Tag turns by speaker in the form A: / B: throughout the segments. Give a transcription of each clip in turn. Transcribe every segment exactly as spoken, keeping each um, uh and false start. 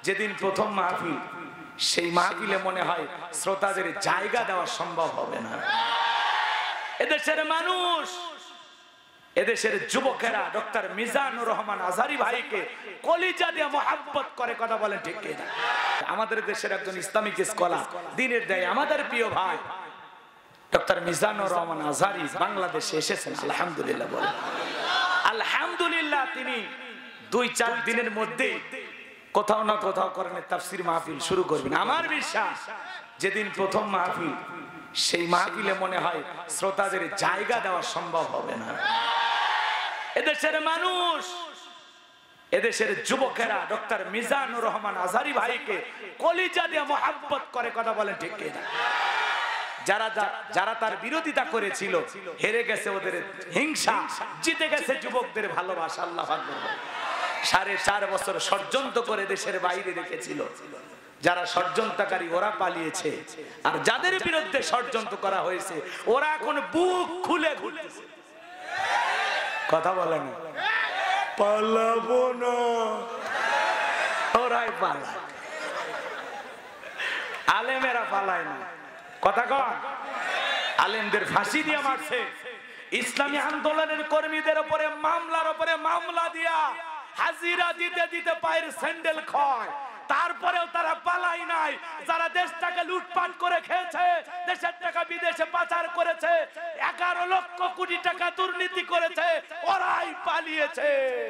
A: যেদিন প্রথম মাহফিল, সেই মাহফিলে মনে হয় শ্রোতাদের জায়গা দেওয়া সম্ভব হবে না। এদেশের মানুষ, এদেশের যুবকেরা ডক্টর মিজানুর রহমান আজহারী ভাইকে কলিজা দিয়ে মহব্বত করে, কথা বলেন ঠিক কিনা? আমাদের দেশের একজন ইসলামিক স্কলার, দিনের দায়ী, আমাদের প্রিয় ভাই ডক্টর মিজানুর রহমান আজহারী বাংলাদেশে এসেছেন। আলহামদুলিল্লাহ বলেন আলহামদুলিল্লাহ। তিনি দুই চার দিনের মধ্যে কোথাও না কোথাও কোরআনের তাফসীর মাহফিল শুরু করবেন। আমার বিশ্বাস যেদিন প্রথম মাহফিল, সেই মাহফিলে মনে হয় শ্রোতাদের জায়গা দেওয়া সম্ভব হবে না। এদেশের মানুষ, এদেশের যুবকেরা ডক্টর মিজানুর রহমান আজহারী ভাইকে কলিজা দিয়ে মহব্বত করে, কথা বলেন ঠিক কিনা? যারা যারা তার বিরোধিতা করেছিল হেরে গেছে ওদের হিংসা, জিতে গেছে যুবকদের ভালোবাসা। আল্লাহু আকবার। সাড়ে চার বছর ষড়যন্ত্র করে দেশের বাইরে রেখেছিল, যারা ষড়যন্ত্রকারী ওরা পালিয়েছে, আর যাদের বিরুদ্ধে ষড়যন্ত্র করা হয়েছে ওরা এখন বুক খুলে ঘুরতেছে। কথা বলেন পালাবো না, ওরাই পালায়, আলেমেরা পালায় না। কথা কন, আলেমদের ফাঁসি দিয়ে মারছে, ইসলামী আন্দোলনের কর্মীদের উপরে মামলার উপরে মামলা দিয়া হাজিরা দিতে দিতে পায়ের স্যান্ডেল ক্ষয়, তারপরেও তারা পালাই নাই। যারা দেশটাকে লুটপাট করে খেয়েছে, দেশের টাকা বিদেশে পাচার করেছে, এগারো লক্ষ কোটি টাকা দুর্নীতি করেছে, ওরাই পালিয়েছে।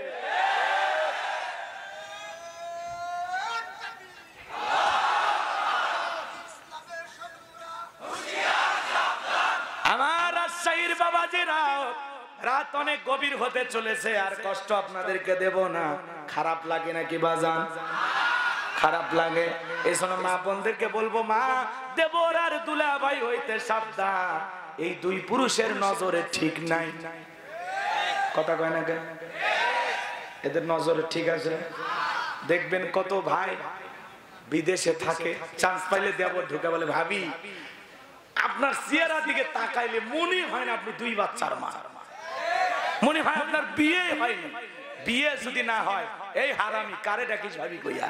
A: আমার রাজশাহীর বাবাজিরা, রাত অনেক গভীর হতে চলেছে, আর কষ্ট আপনাদেরকে দেব না। খারাপ লাগে নাকি বাজান? খারাপ লাগে। এই জন্য মা বোনদেরকে বলবো, মা দেবর আর দুলাভাই হইতে সাবধান, এই দুই পুরুষের নজরে ঠিক নাই। কথা কয় না কেন? এদের নজরে ঠিক আছে? দেখবেন কত ভাই বিদেশে থাকে, চান্স পাইলে দেবর ঢুকে বলে, ভাবি আপনার চেহারা দিকে তাকাইলে মনে হয় না আপনি দুই বাচ্চার মা, মনে হয় আপনার বিয়ে হয়নি। বিয়ে যদি না হয়, এই হারামি কারে ডাকিস ভাবি কইয়া?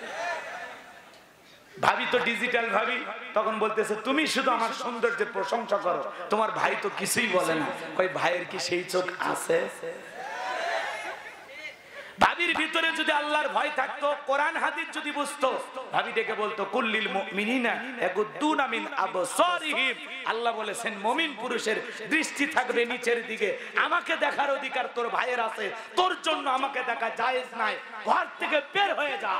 A: ভাবি তো ডিজিটাল ভাবি, তখন বলতেছে তুমি শুধু আমার সৌন্দর্যের প্রশংসা করো, তোমার ভাই তো কিছুই বলে না। কই ভাইয়ের কি সেই চোখ আছে? ভাবির ভিতরে যদি আল্লাহর ভয় থাকতো, কোরআন হাদিস যদি বুঝতো, ভাবি ডেকে বলতো কুল্লিল মুমিনিনা ইয়াগুদ্দুনা মিন আবসারিহিম। আল্লাহ বলেছেন মুমিন পুরুষের দৃষ্টি থাকবে নিচের দিকে। আমাকে দেখার অধিকার তোর ভাইয়ের আছে, তোর জন্য আমাকে দেখা জায়েজ নাই, ঘর থেকে বের হয়ে যা।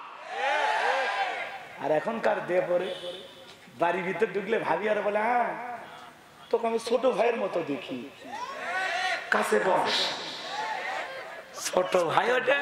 A: আর এখনকার দেবরে বাড়ির ভিতর ঢুকলে ভাবি আর বলে, হ্যাঁ তোকে আমি ছোট ভাইয়ের মতো দেখি, কাছে বস। ছোট ভাই ওটা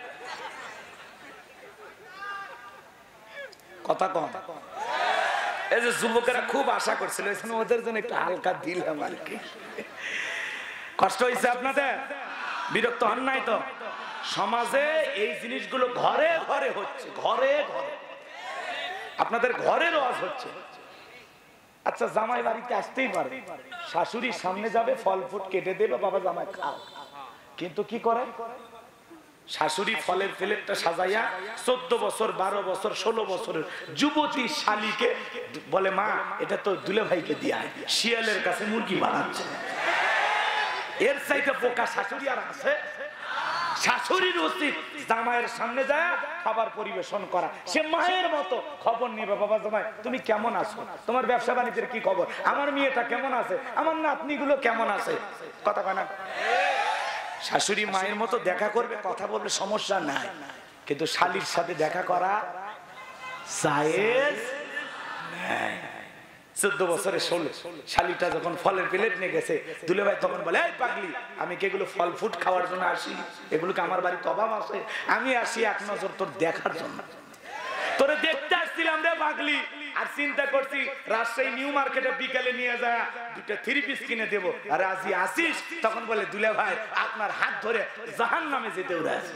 A: কথা কম। এই যে যুবকেরা খুব আশা করছিল, ওদের জন্য একটু হালকা দিলাম আর কি। কষ্ট হয়েছে আপনাদের? বিরক্ত হন নাই তো? সমাজে এই জিনিসগুলো ঘরে ঘরে হচ্ছে, ঘরে ঘরে আপনাদের ঘরের ওয়াজ হচ্ছে। আচ্ছা, জামাই বাড়িতে আসতেই পারে, শাশুড়ির সামনে যাবে, ফল ফুট কেটে দেবে, বাবা জামাই খাও। কিন্তু কি করে শাশুড়ি ফলের প্লেটটা সাজাইয়া চোদ্দ বছর বারো বছর ষোলো বছরের যুবতী শালীকে বলে, মা এটা তো দুলে ভাইকে দিয়া, শিয়ালের কাছে মুরগি বানাচ্ছে। এর চাইতে পোকা শাশুড়ি আর আছে? শাশুড়ির উচিত জামাইয়ের সামনে যায় খাবার পরিবেশন করা, সে মায়ের মতো খবর নিবে। বাবা জামাই তুমি কেমন আছো, তোমার ব্যবসা বাণিজ্যের কি খবর, আমার মেয়েটা কেমন আছে, আমার নাতনিগুলো কেমন আছে। কথা কয় না? শাশুড়ি মায়ের মতো দেখা করবে, কথা বলবে, সমস্যা নাই। কিন্তু শালীর সাথে দেখা করা জায়েজ নাই। চোদ্দ বছরে ষোলো শালীটা যখন ফলের প্লেট নিয়ে গেছে, দুলে ভাই তখন বলে, এই পাগলি আমি কি এগুলো ফল ফুট খাওয়ার জন্য আসি? এগুলোকে আমার বাড়িতে অভাব আছে? আমি আসি এক নজর তোর দেখার জন্য, তোরে দেখতে আসছিলাম রে পাগলি। আর চিন্তা করছি রাজশাহী নিউ মার্কেটে বিকেলে নিয়ে যায় দুটো থ্রি পিস কিনে দেবো। আর আজি আসিস, তখন বলে দুলে ভাই আপনার হাত ধরে জাহান্নামে যেতে উড়ে আসি।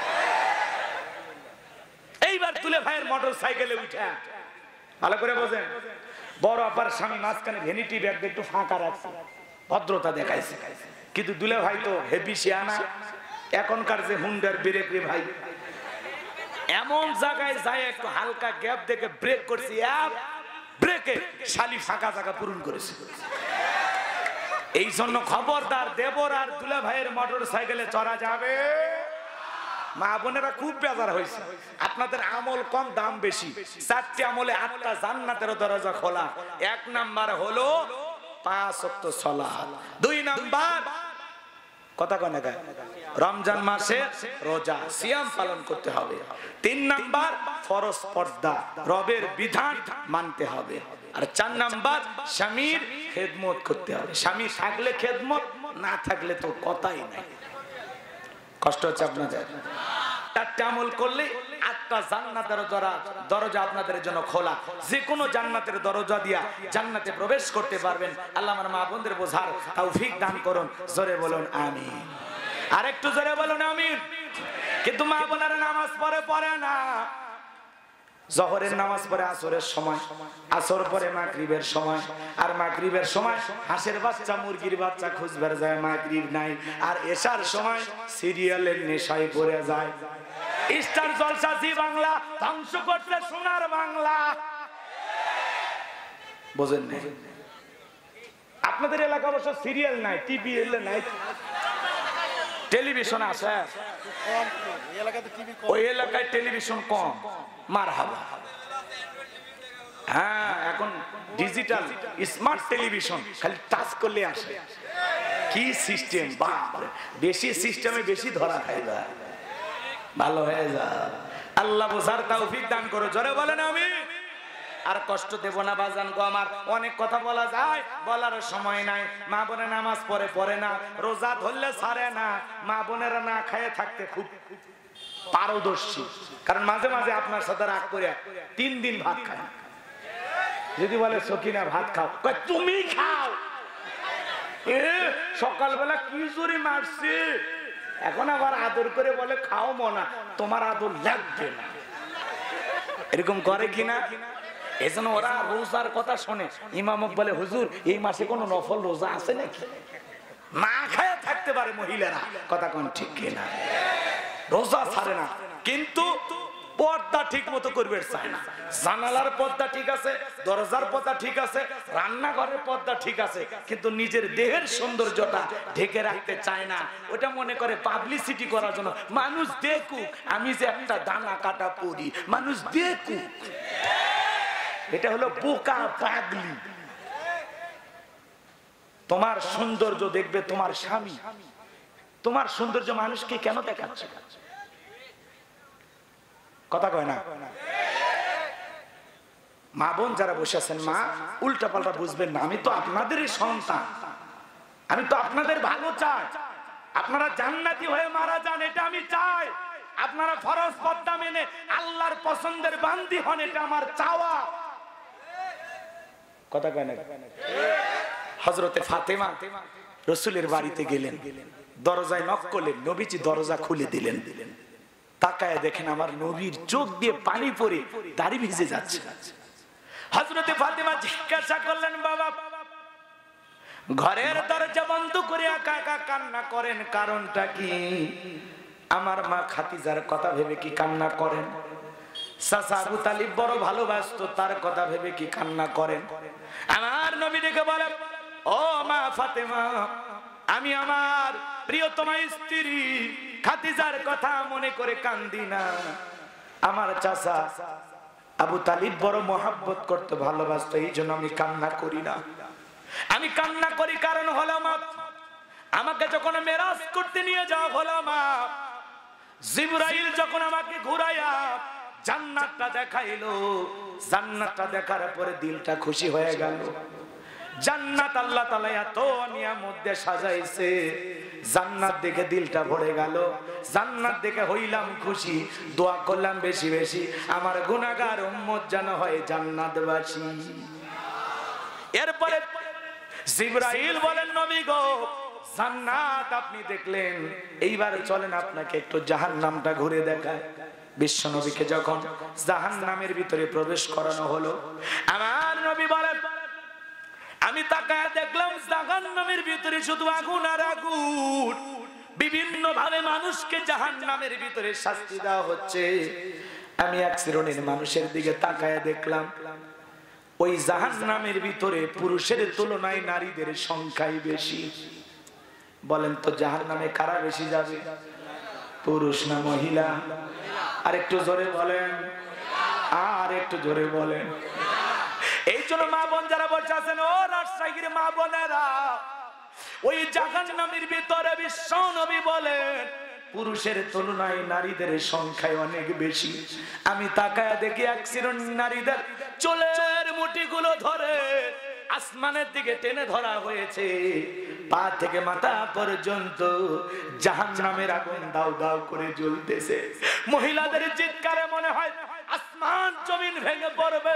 A: এইবার দুলে ভাইয়ের মোটর সাইকেলে উঠে, ভালো করে বোঝেন, বড় আপার স্বামী মাঝখানে ভ্যানিটি ব্যাগ একটু ফাঁকা রাখছে, ভদ্রতা দেখাইছে। কিন্তু দুলে ভাই তো হেভি শিয়ানা, এখনকার যে হুন্ডার ব্রেক রে ভাই, এমন জায়গায় যায় একটু হালকা গ্যাপ দেখে ব্রেক করছি, ব্রেকে শালি ফাঁকা জায়গা পূরণ করেছে। এই জন্য খবরদার, দেবর আর দুলা ভাইয়ের মোটর সাইকেলে চড়া যাবে। মা বোনেরা খুব বেজার হয়েছে, আপনাদের আমল কম দাম বেশি। চারটি আমলে আটটা জান্নাতের দরজা খোলা। এক নাম্বার হলো পাঁচ ওয়াক্ত সালাত, দুই নাম্বার কথা কয় না রমজান মাসে রোজা সিয়াম পালন করতে হবে, তিন নাম্বার ফরজ পর্দা রবের বিধান মানতে হবে, আর চার নাম্বার স্বামীর খেদমত করতে হবে। স্বামী থাকলে খেদমত, না থাকলে তো কথাই নাই। কষ্ট হচ্ছে আপনাদের? চারটা আমল করলে আটটা জান্নাতের দরজা আপনাদের জন্য খোলা। যে কোনো জান্নাতের দরজা দিয়া জান্নাতে প্রবেশ করতে পারবেন। আল্লাহ আমার মা বোনদের বোঝার তৌফিক দান করুন। জোরে বলুন আমিন। আর একটু জোরে বলুন আমিন। কিন্তু মা বোনেরা নামাজ পড়ে পড়ে না। জোহরের নামাজ পড়ে আসরের সময়, আসর পরে মাগরিবের সময়, আর মাগরিবের সময় হাঁসের বাচ্চা মুরগির বাচ্চা খুঁজবার যায়, মাগরিব নাই। আর এশার সময় সিরিয়ালের নেশায় পড়ে যায়। স্টার জলসা জি বাংলা ধ্বংস করতে সোনার বাংলা। বোঝেন না? আপনাদের এলাকা অবশ্য সিরিয়াল নাই, টিভি নাই, টেলিভিশন আছে। ওই এলাকায় টেলিভিশন কম। মারহাবা। হ্যাঁ, এখন ডিজিটাল স্মার্ট টেলিভিশন, খালি টাচ করলে আসে। কি সিস্টেম! বাপ রে, বেশি সিস্টেমে বেশি ধরা খাইবা। ভালো হয়ে যা। আল্লাহ বোঝার তৌফিক দান করো। জোরে বলেন আমিন। আর কষ্ট দেব না বাজান গো আমার। অনেক কথা বলা যায়, বলার সময় নাই। মা বোনের নামাজ পড়ে পড়ে না, রোজা ধরলে ছাড়ে না। মা বোনেরা না খেয়ে থাকতে খুব পারদর্শী। কারণ মাঝে মাঝে আপনার সাথে রাগ করে তিন দিন ভাত খায়। যদি বলে সকিনা ভাত খাও, তুমি খাও। এ সকালবেলা কি জোরে মারছে, এখন আবার আদর করে বলে খাও মনা, তোমার আদর লাগবে না। এরকম করে কিনা? এজন্য ওরা রোজার কথা শোনে। ইমাম বলে হুজুর এই মাসে কোনো নফল রোজা আছে নাকি? না খায় থাকতে পারে মহিলারা। কথা কোন ঠিক কিনা? রোজা ছাড়ে না, কিন্তু পর্দা ঠিক মতো করবে চায় না। জানালার পর্দা ঠিক আছে, দরজার পর্দা ঠিক আছে, রান্নাঘরের পর্দা ঠিক আছে, কিন্তু নিজের দেহের সৌন্দর্যটা ঢেকে রাখতে চায় না। ওটা মনে করে পাবলিসিটি করার জন্য, মানুষ দেখুক আমি যে একটা দানা কাটা পরি, মানুষ দেখুক। এটা হলো বোকা পাগলি। তোমার সৌন্দর্য দেখবে তোমার স্বামী। তোমার সৌন্দর্য মানুষকে কেন দেখাচ্ছে? কথা কয় না? মা বোন যারা বসে আছেন, মা উল্টা পাল্টা বুঝবেন না। আমি তো আপনাদেরই সন্তান, আমি তো আপনাদের ভালো চাই। আপনারা জান্নাতি হয়ে মারা যান, এটা আমি চাই। আপনারা ফরজ পর্দা মেনে আল্লাহর পছন্দের বান্দি হন, এটা আমার চাওয়া। কথা কয় না? হযরতে ফাতেমা রাসূলের বাড়িতে গেলেন, দরজায় নক করলেন, নবীজি দরজা খুলে দিলেন। তাকায় দেখেন আমার নবীর চোখ দিয়ে পানি পড়ে দাড়ি ভিজে যাচ্ছে। হযরতে ফাতেমা জিজ্ঞাসা করলেন, বাবা ঘরের দরজা বন্ধ করে একা একা কান্না করেন, কারণটা কি? আমার মা খাদিজার কথা ভেবে কি কান্না করেন? চাচা আবু তালিব বড় ভালোবাসতো, তার কথা ভেবে কি কান্না করেন? আমার নবী ডেকে বলেন, ও মা ফাতেমা, আমি আমার প্রিয়তমা স্ত্রী খাদিজার কথা মনে করে কান্দি না। আমার চাচা আবু তালিব বড় মহব্বত করতে ভালোবাসতো, এই জন্য আমি কান্না করি না। আমি কান্না করি কারণ হলো মা, আমাকে যখন মেরাজ করতে নিয়ে যাওয়া হলো মা, জিবরাইল যখন আমাকে ঘুরাইয়া জান্নাতটা দেখাইলো, জান্নাতটা দেখার পরে দিলটা খুশি হয়ে গেল। জান্নাত আল্লাহ তাআলা এত নিয়ামত দিয়ে সাজাইছে, জান্নাত দেখে দিলটা ভরে গেল। জান্নাত দেখে হইলাম খুশি, দোয়া করলাম বেশি বেশি আমার গুনাহগার উম্মত যেন হয় জান্নাতবাসী। এরপরে জিবরাইল বলেন, নবী গো জান্নাত আপনি দেখলেন, এইবার চলেন আপনাকে একটু জাহান্নামটা ঘুরে দেখায়। বিশ্ব নবীকে যখন জাহান্নামের ভিতরে প্রবেশ করানো হলো, আমার নবী বলেন, আমি তাকায় দেখলাম জাহান্নামের ভিতরে শুধু আগুন আর আগুন। বিভিন্ন ভাবে মানুষকে জাহান্নামের ভিতরে শাস্তি দেওয়া হচ্ছে। আমি এক শ্রেণীর মানুষের দিকে তাকায় দেখলাম ওই জাহান্নামের ভিতরে পুরুষের তুলনায় নারীদের সংখ্যাই বেশি। বলেন তো জাহান্নামে কারা বেশি যাবে, পুরুষ না মহিলা? আর একটু জোরে বলেন, আর একটু জোরে বলেন। এই জন্য মা বোন যারা বসে আছেন, ও রাজশাহীর মা বোনেরা, ওই জাহান্নামের ভিতরে বিশ্ব নবী বলেন পুরুষের তুলনায় নারীদের সংখ্যায় অনেক বেশি। আমি তাকায় দেখি এক শ্রেণীর নারীদের চুলের মুঠিগুলো ধরে আসমানের দিকে টেনে ধরা হয়েছে, পা থেকে মাথা পর্যন্ত জাহান্নামের আগুন দাউ দাউ করে জ্বলতেছে। মহিলাদের চিৎকারে মনে হয় আসমান জমিন ভেঙে পড়বে,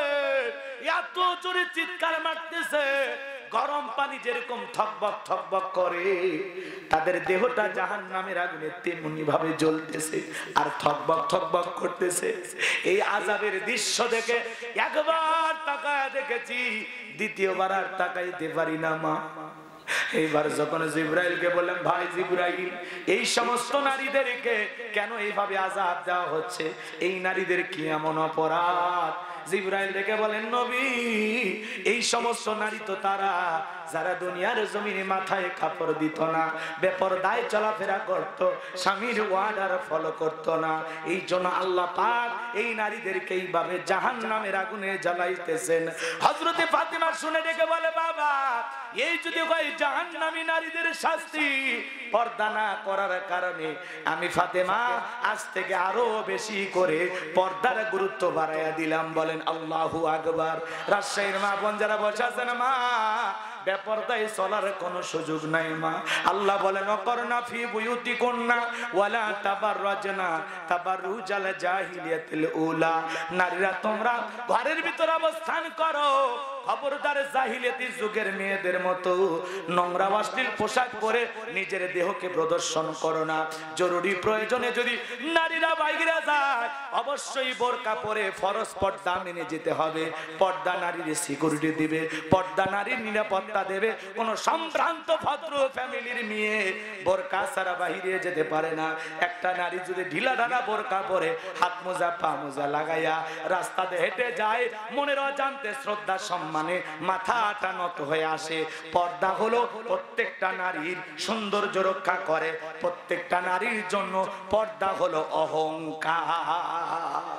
A: এত জোরে চিৎকার মারতেছে। গরম পানি যেরকম থকবক থকবক করে, তাদের দেহটা জাহান্নামের আগুনে তেমনি ভাবে জ্বলতেছে আর থকবক থকবক করতেছে। এই আযাবের দৃশ্য দেখে একবার তাকায় দেখেছি, দ্বিতীয়বার আর তাকাইতে পারি না মা। এইবার যখন জিবরাইলকে বললেন, ভাই জিবরাইল, এই সমস্ত নারীদেরকে কেন এইভাবে আযাব দেওয়া হচ্ছে, এই নারীদের কি এমন অপরাধ? জিবরাইল ডেকে বলেন, নবী, এই সমস্ত নারী তো তারা যারা দুনিয়ার জমিনে মাথায় কাপড় দিত না, বেপরদায় চলাফেরা করত, স্বামীর ওয়ার্ডার ফলো করত না। এই জন্য আল্লাহ পাক এই নারীদেরকে এইভাবে জাহান্নামের আগুনে জ্বালাইতেছেন। হযরতে ফাতিমা শুনে ডেকে বলে, বাবা, এই যদি হয় জাহান্নামী নারীদের শাস্তি পর্দা না করার কারণে, আমি ফাতেমা আজ থেকে আরো বেশি করে পর্দার গুরুত্ব বাড়াইয়া দিলাম। বলেন আল্লাহু আকবার। রাজশাহীর মা বোন যারা বসে আছেন, মা, বেপরদায় চলার কোনো সুযোগ নাই মা। আল্লাহ বলেন, অকরনা ফি বুয়ুতিকুন্না ওয়ালা তাবাররাজনা তাবাররুজাল জাহিলিয়াতিল উলা। নারীরা তোমরা ঘরের ভিতর অবস্থান করো, খবরদার জাহিলিয়াতি যুগের মেয়েদের মতো নোংরা অশ্লীল পোশাক পরে নিজের দেহকে প্রদর্শন করো না। জরুরি প্রয়োজনে যদি নারীরা বাইরে যায়, অবশ্যই বোরকা পরে ফরজ পর্দা মেনে যেতে হবে। পর্দা নারীর সিকিউরিটি দিবে, পর্দা নারীর নিরাপত্তা দেবে। কোন সম্ভ্রান্ত ভদ্র ফ্যামিলির মেয়ে বোরকা ছাড়া বাইরে যেতে পারে না। একটা নারী যদি ঢিলা ঢালা বোরকা পরে হাত মোজা পা মোজা লাগাইয়া রাস্তাতে হেঁটে যায়, মনের অজান্তে শ্রদ্ধা সম্মানে মাথাটা নত হয়ে আসে। পর্দা হলো প্রত্যেকটা নারীর সৌন্দর্য রক্ষা করে, প্রত্যেকটা নারীর জন্য পর্দা হলো অহংকার।